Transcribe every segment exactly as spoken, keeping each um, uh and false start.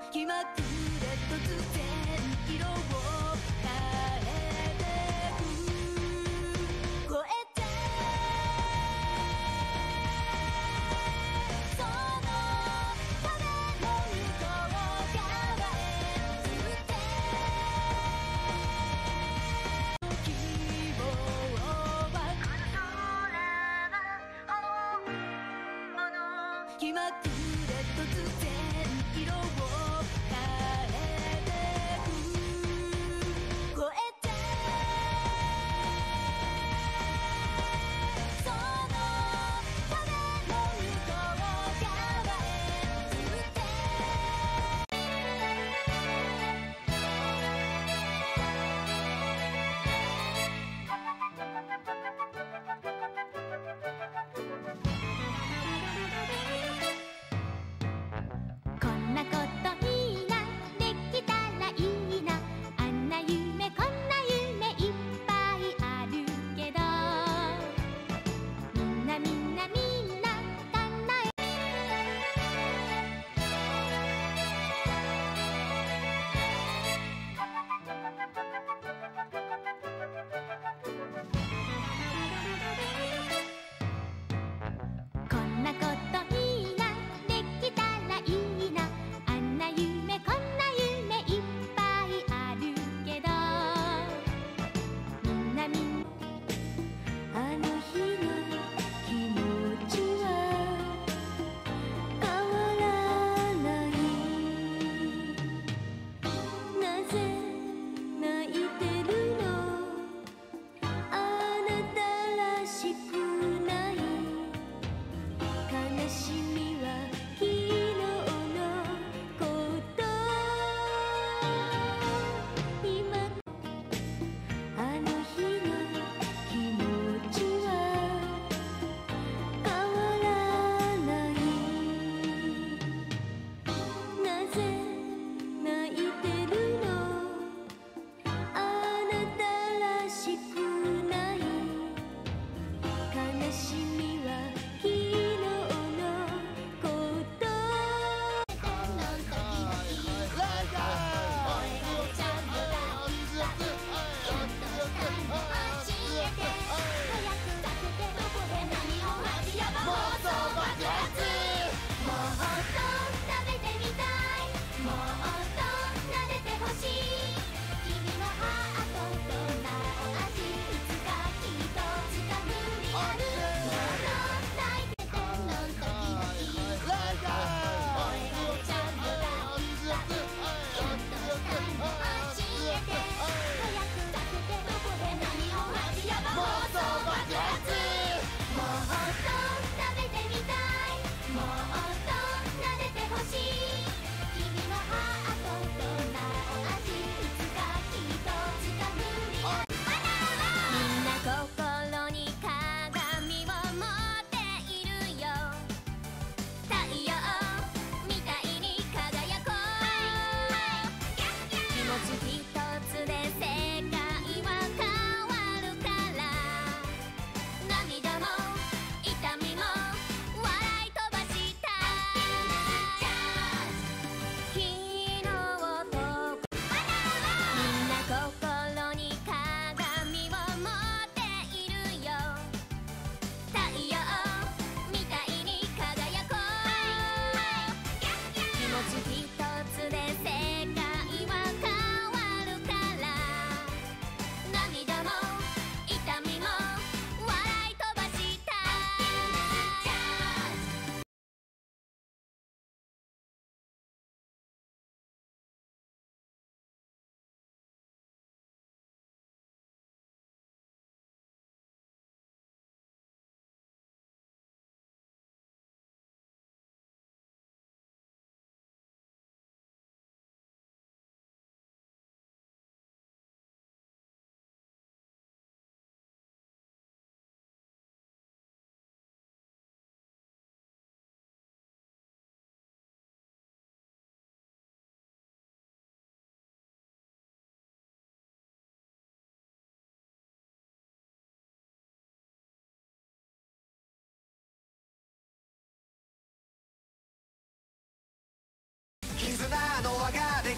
気まぐれ突然色を変えてく超えてその壁の向こう側へ移って希望はこの空は本物気まぐれ突然色を変えてく超えてその壁の向こう側へ移ってこんなこと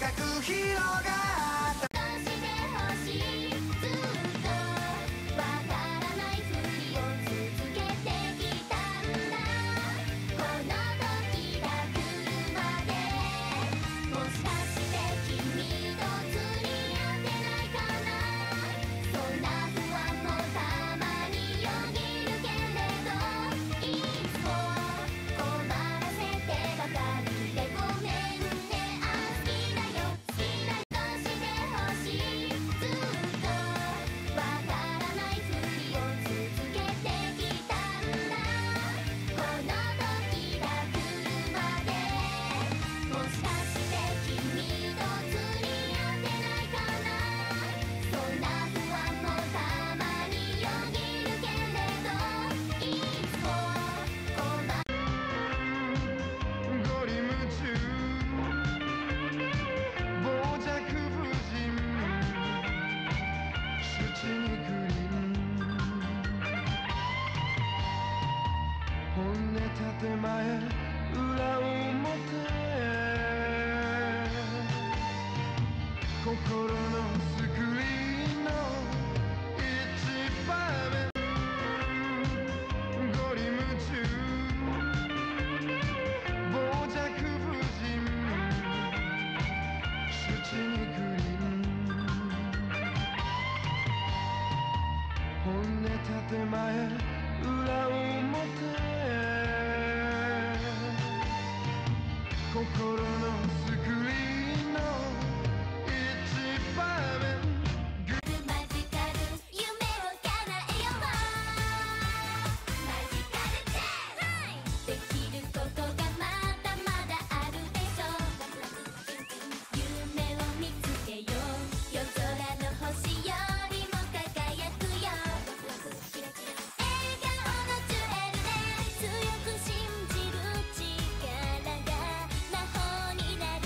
かく広がった 「してほしい」「ずっとわからないふりを続けてきたんだ」「この時が来るまで」「もしかして君と釣り合ってないかな」「そんな不安もたまによぎるけれど」「いつも困らせてばかりでごめんね」「あ好きだよ好きだよ」「してほしい」「ずっとわからないふりを続けてきたんだ」「この時が来るまで」「もしかして君と釣り合ってないかな」「そんな不安もたまによぎるけれど」「いつも困る」 ゴリ夢中傍若無人手地にクリン本音建前裏表心のスクリーンの一場面ゴリ夢中傍若無人手地にクリン本音建前裏表心のスクリーンの一場面マジカル夢を叶えようマジカルチェできることがまだまだあるでしょ夢を見つけよう夜空の星よりも輝くよ笑顔のジュエルで強く信じる力が魔法になる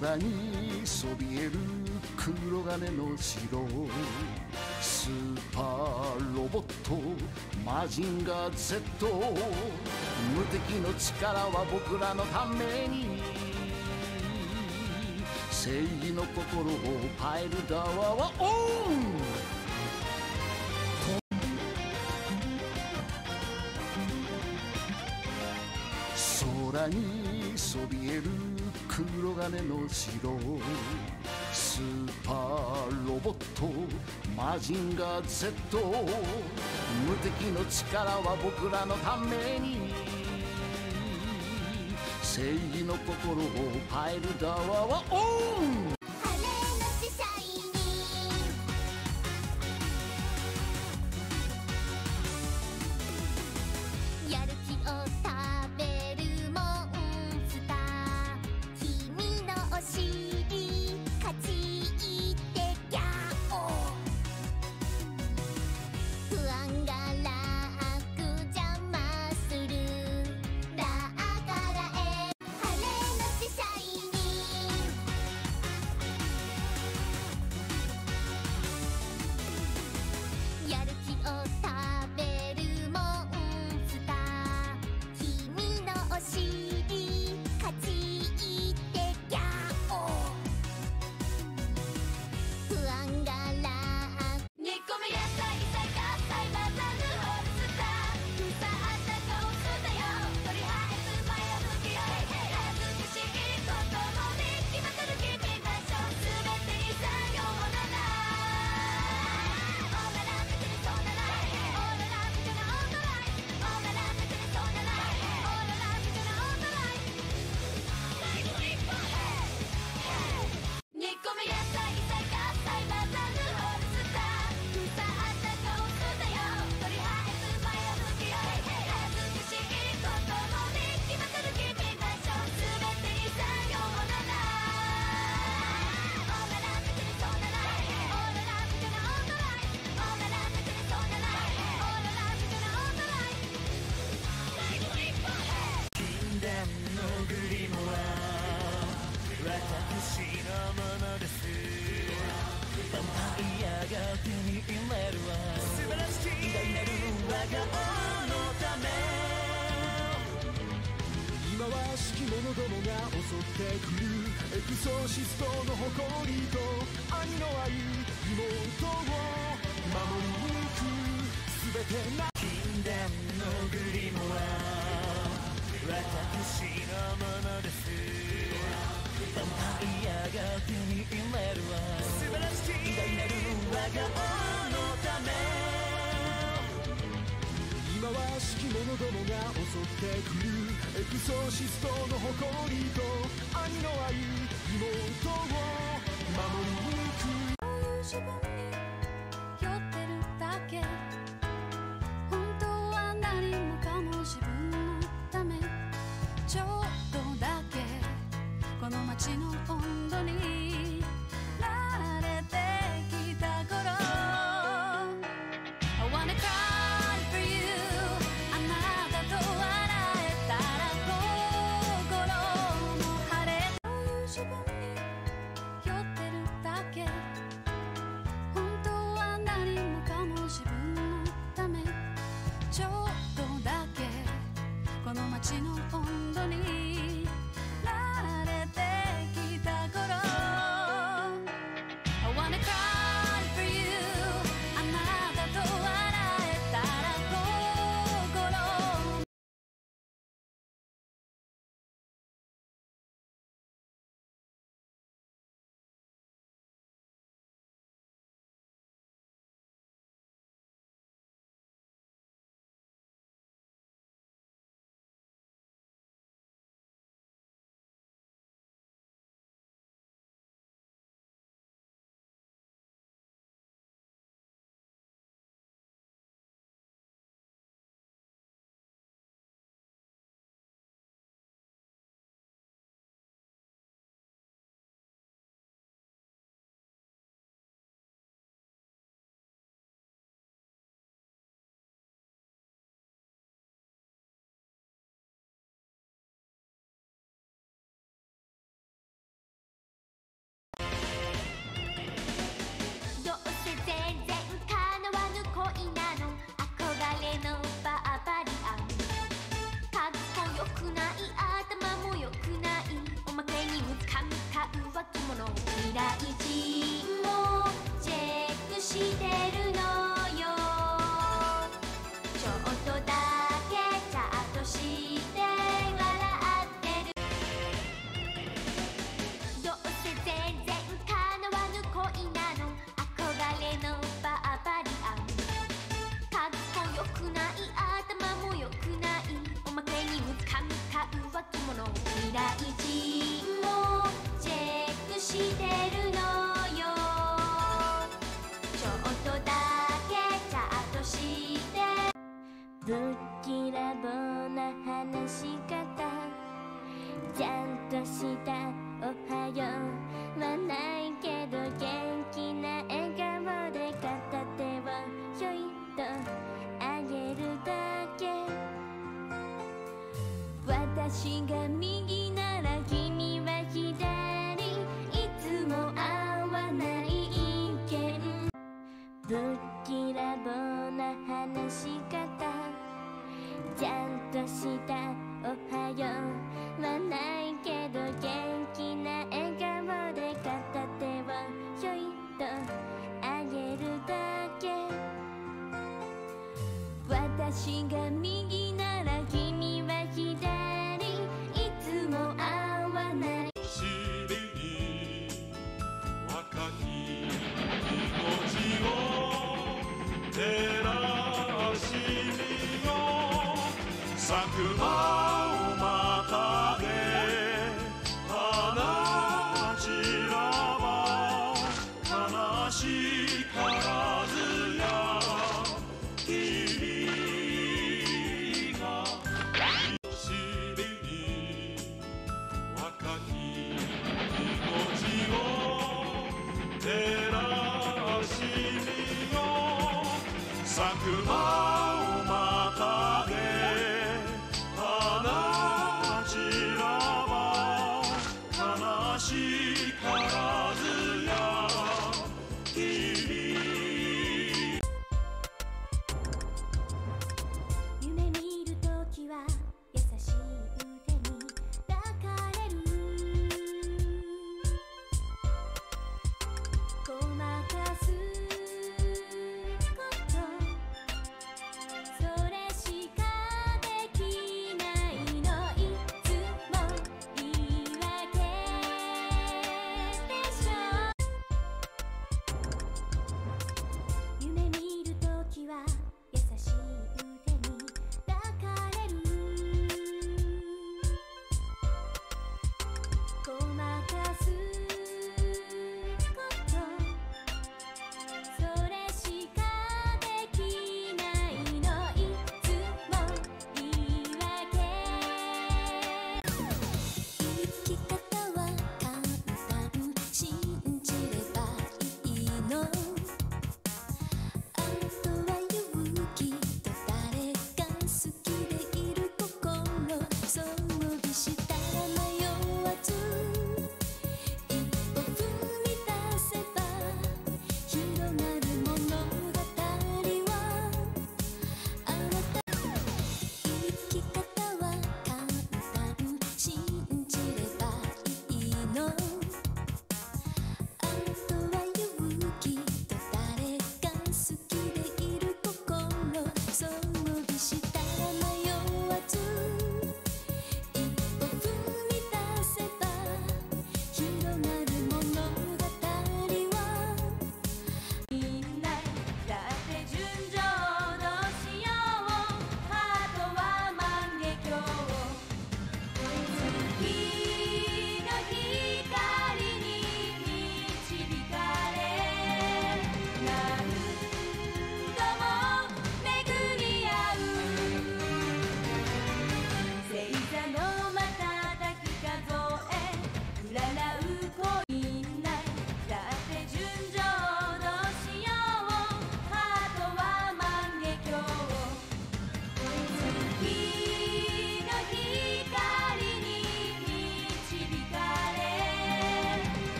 空にそびえる黒金の城、スーパーロボットマジンガー Z、 無敵の力は僕らのために、正義の心をパイルダワーはオン。空にそびえる黒金の城、スーパーロボットマジンガー Z、 無敵の力は僕らのために、正義の心をパイルダワーはオン。 手に入れるわ素晴らしき偉大なる我が王のため、 忌まわしき者どもが襲ってくる、エクソシストの誇りと兄の愛、妹を守りに行く全てな禁断のグリモは私のものです。ヴァンパイアが手に入れるわ素晴らしき偉大なる我が王のため、 忌まわしき者どもが襲ってくる、エクソシストの誇りと兄の愛、妹を守りに行く。 そういう自分に酔ってるだけ、本当は何もかも自分のため、ちょっとだけこの街の温度に慣れてきた頃、 I wanna cry for you、 あなたと笑えたら心も晴れ、そういう自分に酔ってるだけ、本当は何もかも自分のため、ちょっとだけこの街の温度に慣れてきた頃、 I wanna cry for you、 あなたと笑えたら心きらぼうな話し方、ちゃんとしたおはようはないけど、元気な笑顔で片手をひょいとあげるだけ。私が右なら君は左、いつも合わない意見。ぶっきらぼうな話し方、ちゃんとしたおはようはないけど、元気な笑顔で片手をひょいとあげるだけ。私が右なら君は左、いつも合わない。 しりに若き命を照らしみよ、咲く葉をまたげ花散らば、悲しからずや君がしりに若き命を照らしみよ、咲く葉をまたげ花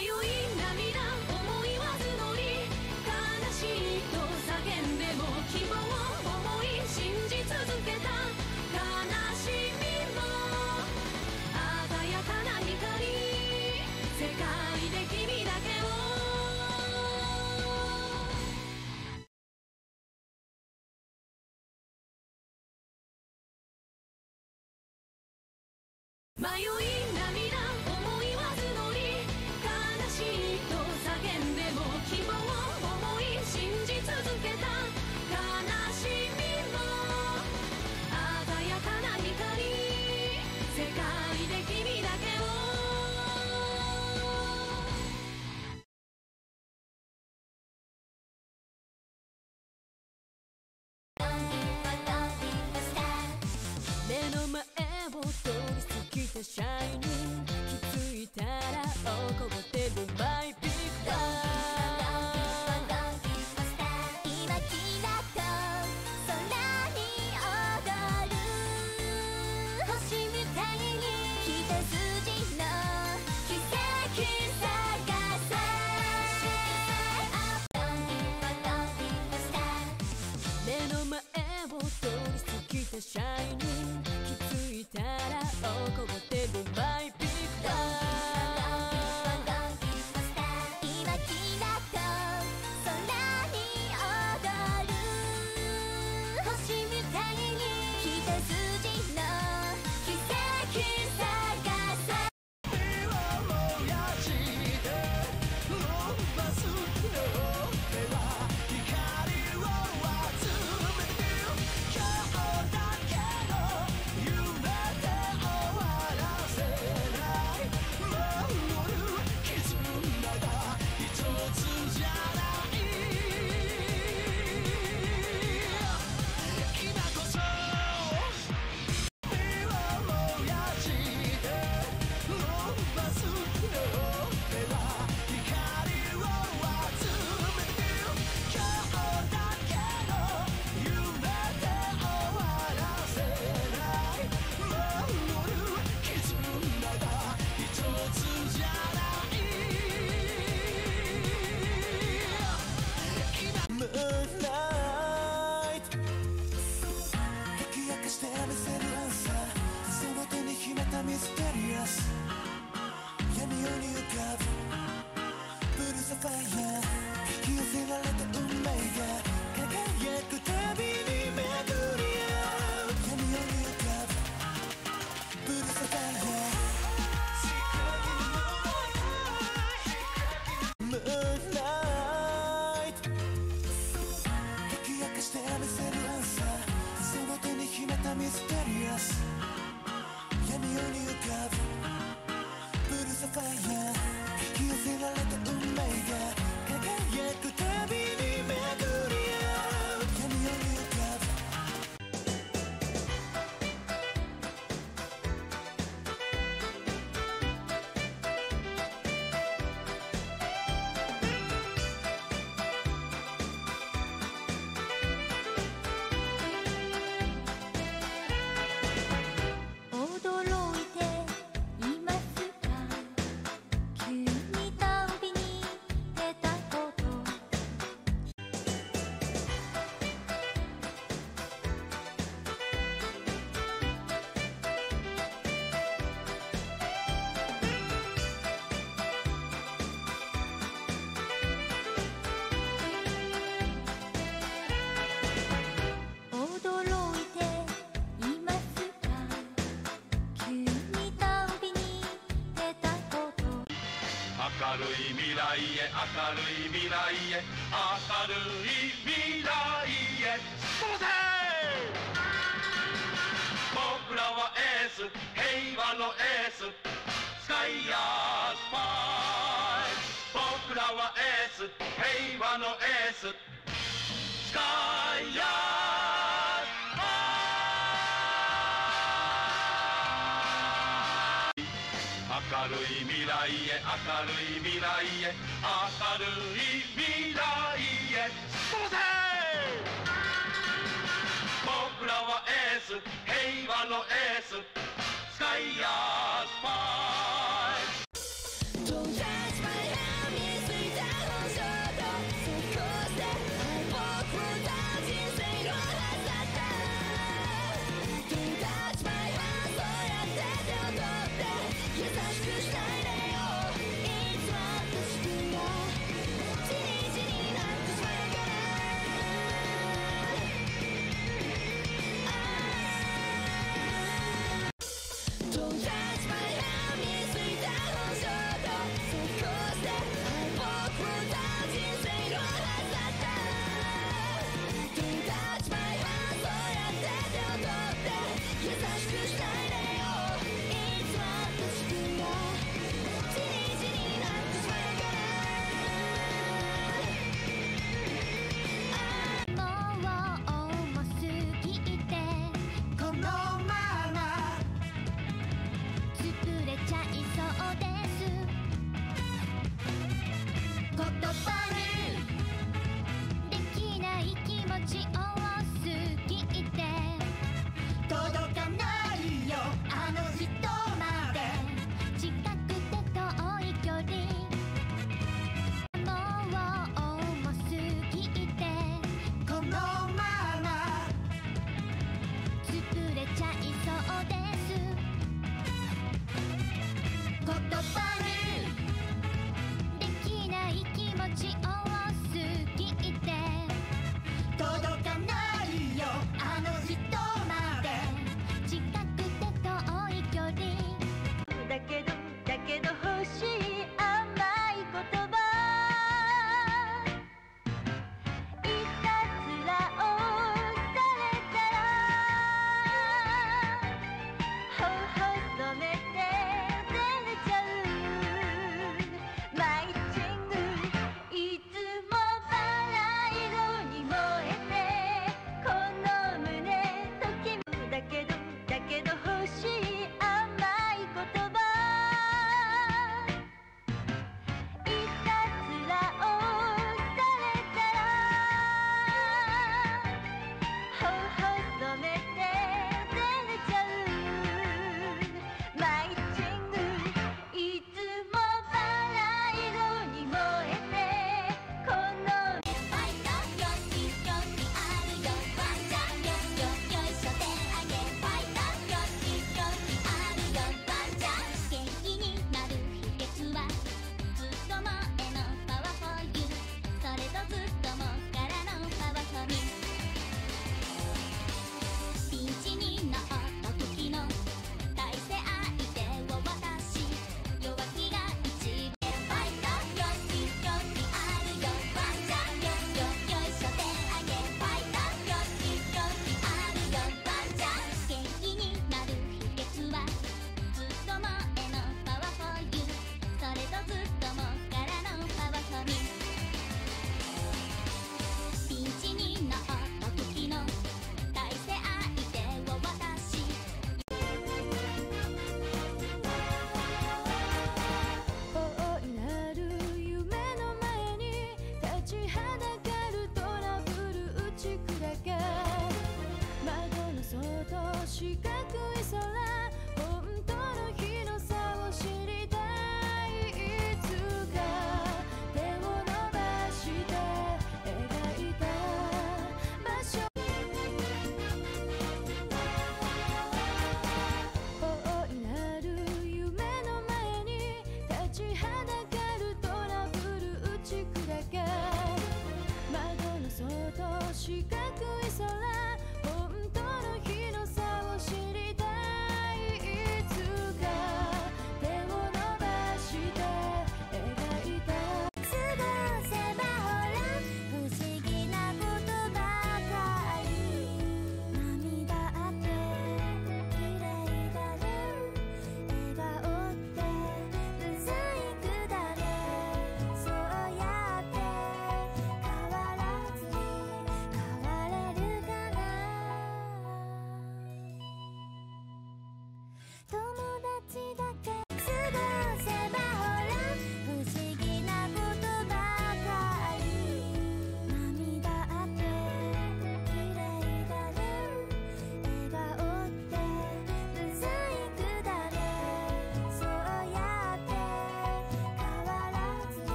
迷い涙思いは募り悲しいと叫んでも希望を思い信じ続けた悲しみも鮮やかな光世界で君だけを迷い涙思いは募り悲しいと叫んでも希望を思い信じ続けた悲しみも鮮やかな光世界で君だけを目の前を通り過ぎたシャイニング気づいたら起こってるマイピクター今キラと空に踊る星みたいに一筋の奇跡探せ目の前を通り過ぎたシャイニング気づいたら起こってるマイピクター今キラと空に踊る星みたいに一筋の奇跡探せ火を燃やして伸ばすのでは光を集めて今日だけの夢で終わらせない守る絆が一つじゃない今こそ火を燃やして伸ばすのでは光を集めて今日だけの夢で終わらせない守る絆が一つじゃない今ムーンライト解き明かしてみせるアンサーその手に秘めたミステリアス闇夜に浮かぶブルーサファイア引き寄せられた運命が輝くたびに巡り合う闇夜に浮かぶブルーサファイアムーンライト解き明かしてみせるアンサーその手に秘めたミステリアス闇夜に浮かぶブルーサファイア引き寄せられた運命が輝くたびに巡り合う闇夜に浮かぶ驚いていますか急に旅に出たこと驚いていますか急に旅に出たこと明るい未来へ明るい未来へ明るい未来へそうぜ僕らはエース平和のエーススカイヤースパイ僕らはエース平和のエーススカイヤースパイ明るい未来へ明るい未来へ明るい未来へそうぜ僕らはエース平和のエーススカイヤースパイ Don't touch my head したいねよいつは欲しくはじりじりなってしまうからもう重すぎてこのまま潰れちゃいそうです言葉にできない気持ち多すぎて届かないよ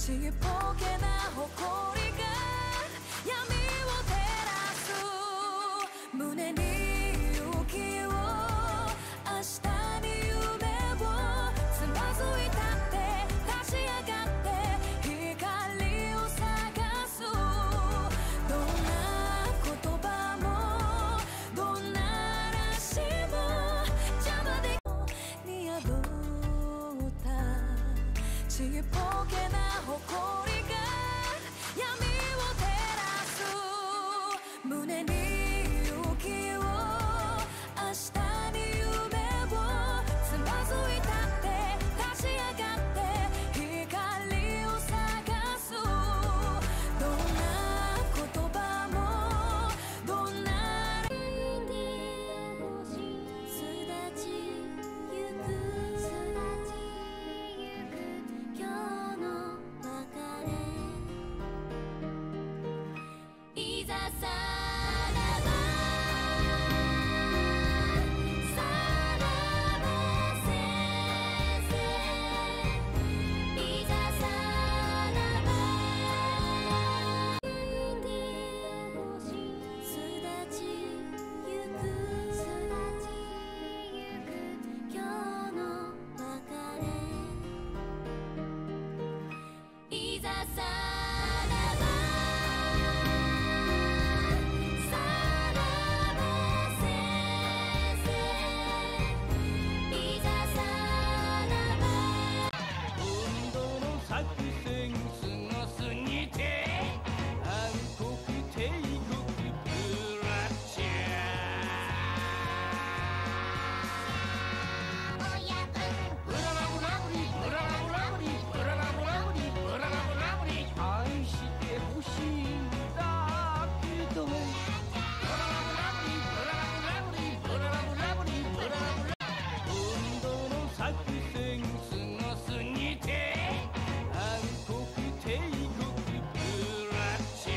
ちっぽけな誇りが闇を照らす胸に勇気を明日に夢をつまずいたって立ち上がって光を探すどんな言葉もどんな嵐も邪魔で見破ったちっぽけな誇りが闇を照らす胸に勇気を明日に夢をつまずいたって立ち上がって光を探すどんな言葉もどんなすだちゆくすだちゆく今日の別れいざさらばさらば先生いざさらばすだちゆくすだちゆく今日の別れいざさらばさらば先生いざさらば今度の作戦すごすぎて暗黒帝国ブラッチャーブララブラブリブララブラブリブララブラブリブララブラブリ愛してほしいんだけどブララブラブリブララブラブリブララブラブリブララブラ今度の作戦すごすぎて暗黒帝国ブラッチャ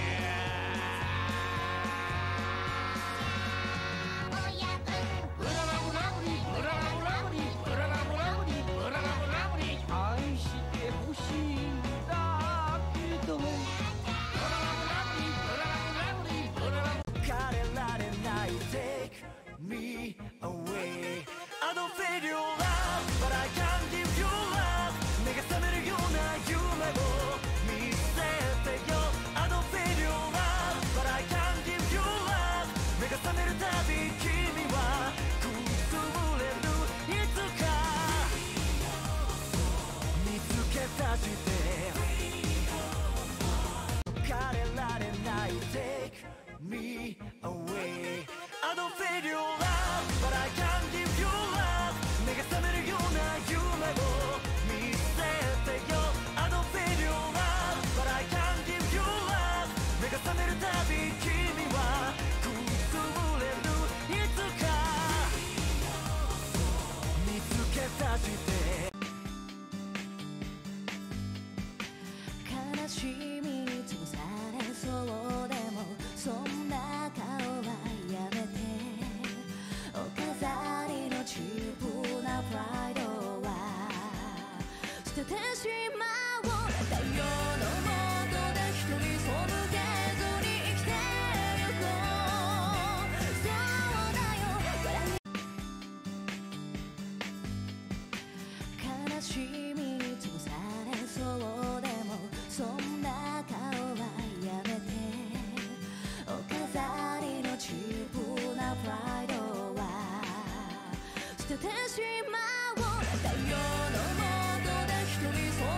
ーブララブラブリブララブラブリブララブラブリブララブラブリ愛してほしいんだけどブララブラブリブララブラブリブララ枯れられない Take me away I don't feel your love but I can't give you love 目が覚めるような夢を見せてよ I don't feel your love but I can't give you love 目が覚めるたび君はくすぶれるいつか見つけ出して枯れられない Take me away I don't feel your love but I can't give you love 目が覚めるような夢を見せてよ I don't feel your love but I can't give you love 目が覚めるたび君はくすぶれるいつか見つけ出して悲しみに潰されそうでもそんな顔はやめてお飾りのチープなプライドは捨ててしまおう太陽の下で一人背けずに生きてゆこうそうだよ悲しみに潰されそうでもそんな顔はやめてお飾りのチープなプライドは捨ててしまおう太陽の下で一人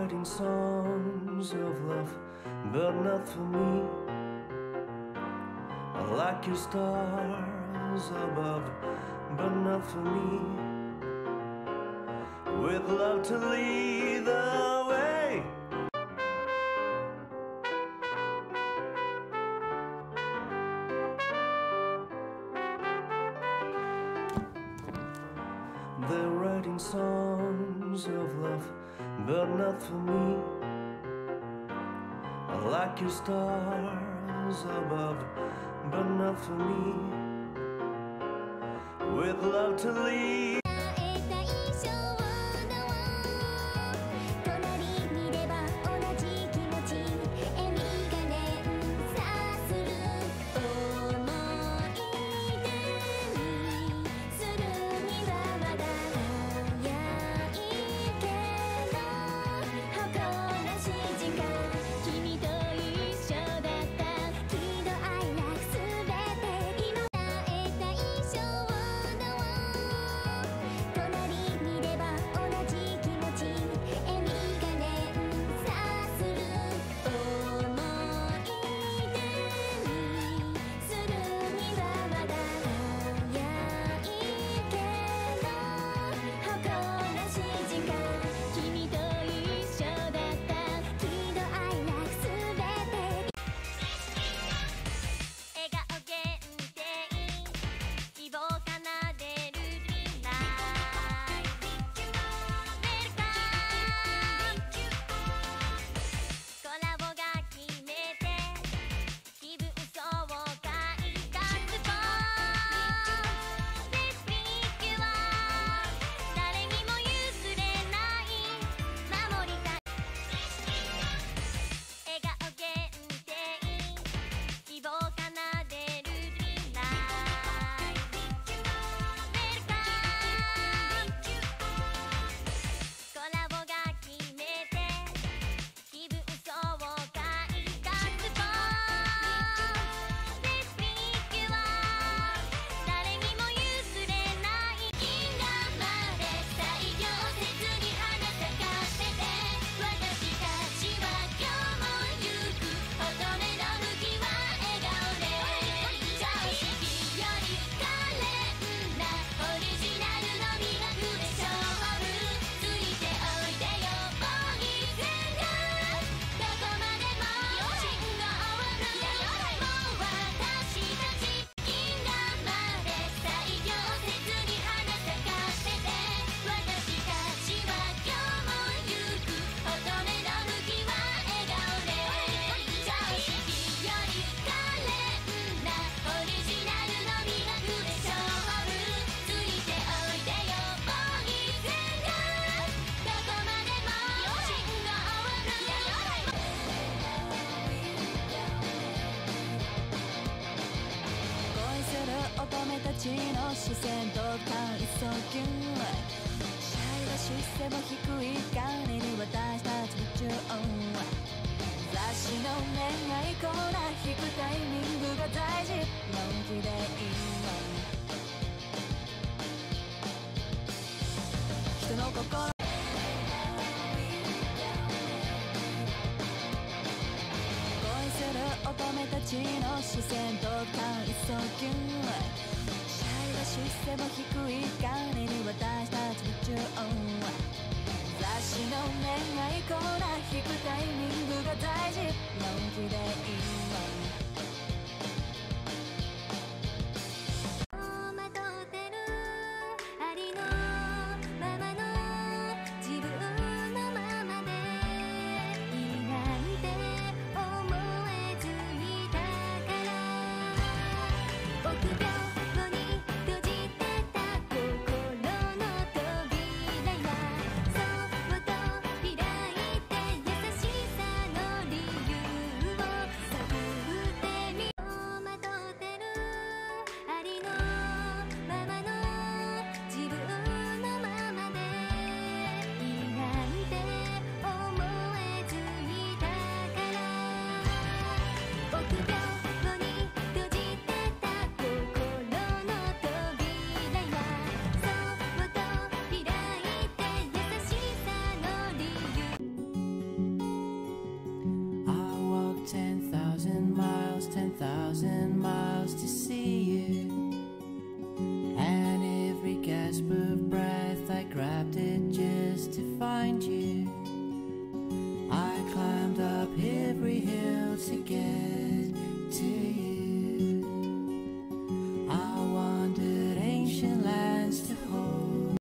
writing songs of love, but not for me. I like your stars above, but not for me. With love to lead the way. They're writing songs of love, but not for me. I like your stars above, but not for me. With love to lead. ちの視線と感想級シャイは視線も低い彼に私たち夢中雑誌の恋愛コーナー引くタイミングが大事のんきでいいの人の心恋する乙女たちの視線と感想級視線も低い彼に私たち夢中雑誌の恋愛コーナー引くタイミングが大事のんきでいいの 「 ten thousand miles to see you. And every gasp of breath I grabbed it just to find you. I climbed up every hill to get to you. I wandered ancient lands to hold.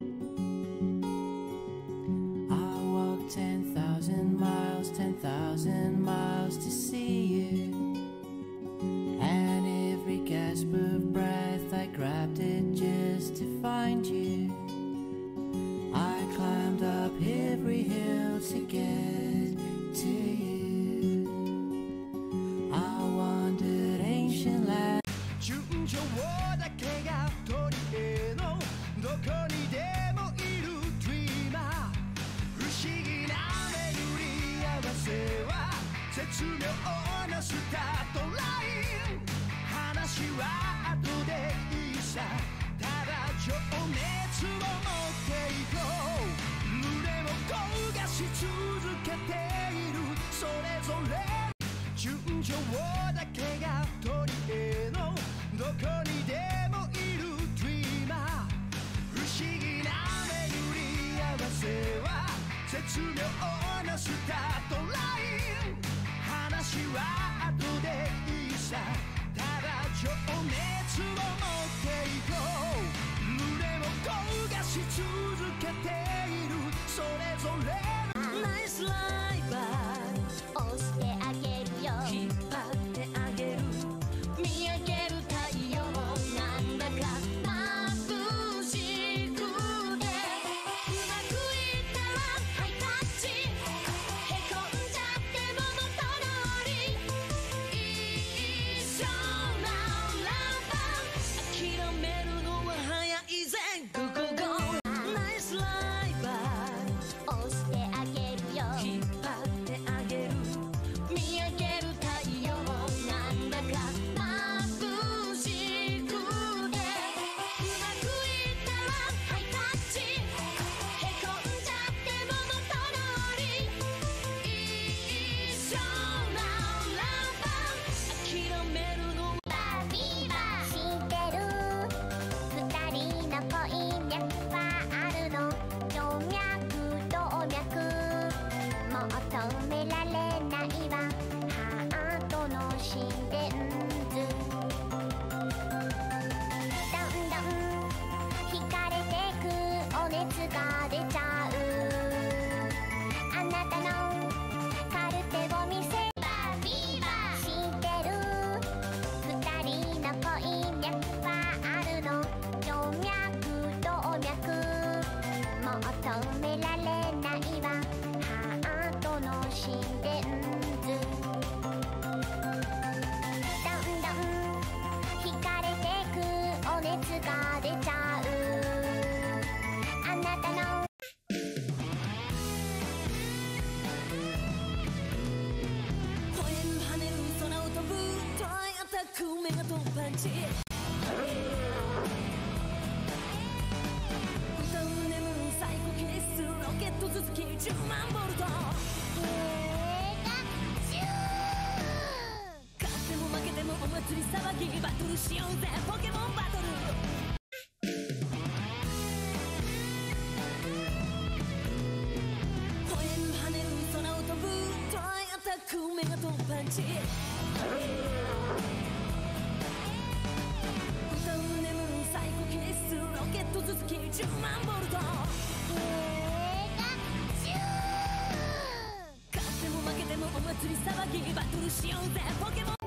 I walked ten thousand miles, ten thousand miles to see you. And every gasp of breath I grabbed it just to find you. I climbed up every hill to get to you. I wandered ancient lands. 純情だけが取り柄のどこにでもいる Dreamer 不思議な巡り合わせは絶妙なスタートライン話は後でいいさただ情熱を持っていこう胸を焦がし続けているそれぞれ純情だけが取り柄のどこにでもいる Dreamer 不思議な巡り合わせは絶妙なスタートライン話は後でいいさただ情熱を持っていこう胸を焦がし続けているそれぞれナイスライバー押してあげるよ引っ張ってあげる見上げる太陽なんだか眩しくてうまくいったらハイタッチへこんじゃっても元通り一緒ならば諦めるのは早いぜ Go go go ナイスライバー押してあげるよ引っ張ってあげる見上げる太陽なんだか眩しくてうまくいったらハイタッチへこんじゃっても元通り一緒ならば諦めるのバビーバー知ってる二人の恋脈はあるの静脈動脈もう止められないわハートの心電図どんどん惹かれてくお熱が出ちゃうあなたのカルテを見せバビーバー知ってる二人の恋脈はあるの静脈動脈もう止められないわハートの心電図どんどん惹かれてくお熱が出ちゃうあなたの吠える跳ねる空を飛ぶトライアタックメガトンパンチ歌う眠るサイコキネシスロケット続きじゅうまんボルト勝っても負けてもお祭り騒ぎバトルしようぜポケモンバトル吠える跳ねる空を飛ぶトライアタックメガトンパンチ歌う眠るサイコキネシスロケット続きじゅうまんボルト勝っても負けてもお祭り騒ぎバトルしようぜポケモン